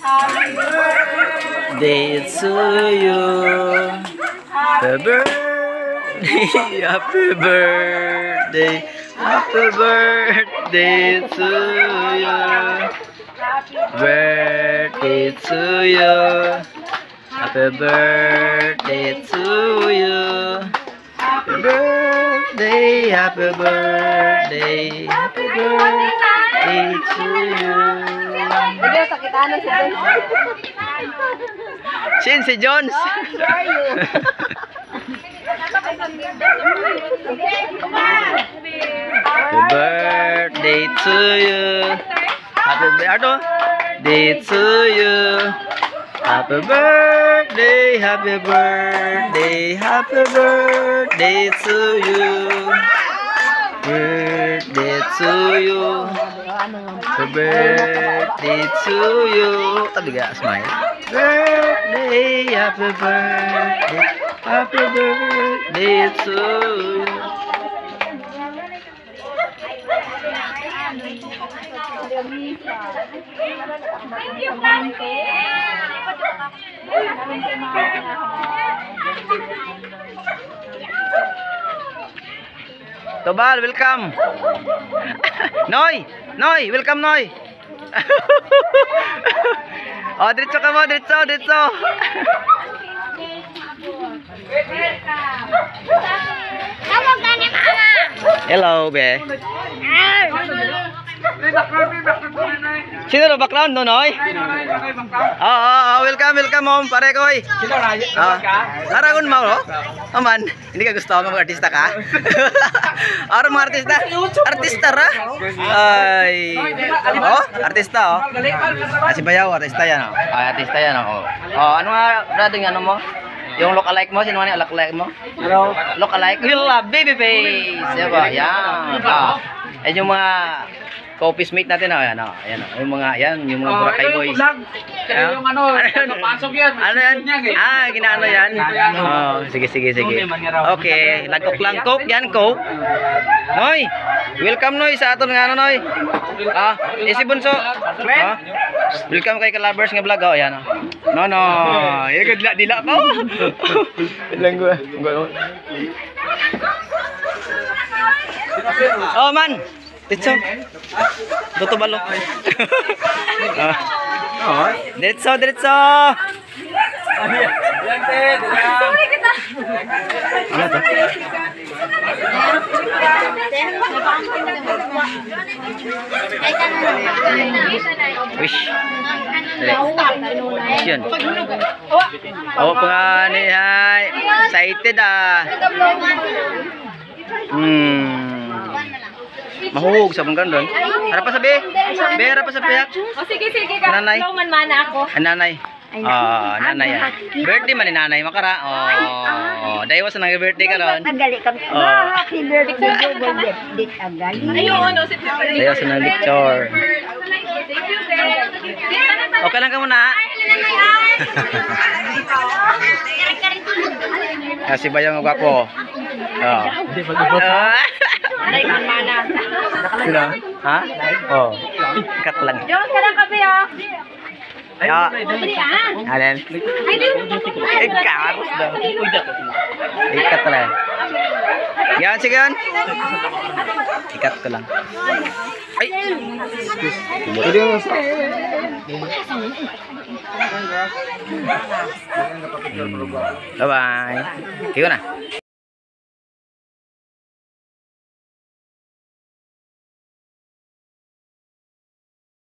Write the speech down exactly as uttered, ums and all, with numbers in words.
birthday to you. Happy birthday, happy birthday, happy birthday to you. Birthday to you. Happy birthday to you. Happy birthday, happy birthday, happy birthday to you. Sin si Jones. Happy birthday to you. Happy birthday to you. Happy birthday, happy birthday, happy birthday to you. Birthday to you. Happy birthday to you. Tadi gak smile. Birthday, happy birthday, happy birthday to you. Tobal, welcome. Noy, Noy, welcome Noy. Oh, diretso ka mo, diretso, diretso. Hello, be. Sino na background no, Noy? Oo, oh, oh, welcome, welcome mom, pare ko eh. Sino na? Aragon mo, no? Aman, hindi ka gusto ng mga artista ka? Araw mga artista? Artista ra? Ay. Oh, artista oh. Ah, si Bayaw, artista yan oh. Ah, artista yan oh. Oh, ano nga dating ano mo? Yung look-alike mo, sino nga yung look-alike mo? Hello. Look-alike? Yung baby face. Diba? Yan. Ah. Yan yung mga co-office mate natin oh, yan oh. Ayan oh. Yung mga yan, yung mga Boracay boys. Kaya yung ano, napasok yan. Ano yan? Ah, ginaano yan? Oh, sige sige sige. Okay, langkok-langkok yan, coke. Noy. Welcome Noy sa aton nga ano Noy. Ah, isi bunso. Ah. Welcome kay Kalabers nga vlog oh, yan oh. No no. Ay gudla dila pa. Lang gua. Oh man. Ditso. Toto balo. Ah. Oh, ditso, ditso. Yan, Ted. Ano to? Wish. Yun. Oh, pangani, hay. Excited ah. Hmm. Mahugog sa mong gandun. Harap pa sabi. Be, harap pa sabi. O sige, sige ka. Nanay. Ikaw man mana ako. Ah, nanay. Oh, nanay. ah. Birthday man ni nanay makara. Oh, dahil was nang birthday ka ron. Tagali kami. Oh. Happy birthday, double birthday, tagali. Ayun, ano, si Pipper. Dahil was nang picture. Thank you, sir. Okay lang ka muna. Kasi ba yung gwapo? Oh. Ah. Aray, man mana. Sino? Ha? Oh. Kat lang. Diyon ka lang kape, ah. Ya. Alin? Ay, di. Eh, karos daw. Ikat lang. Yan, sige yan. Ikat ko lang. Ay! Bye-bye. Ikaw na.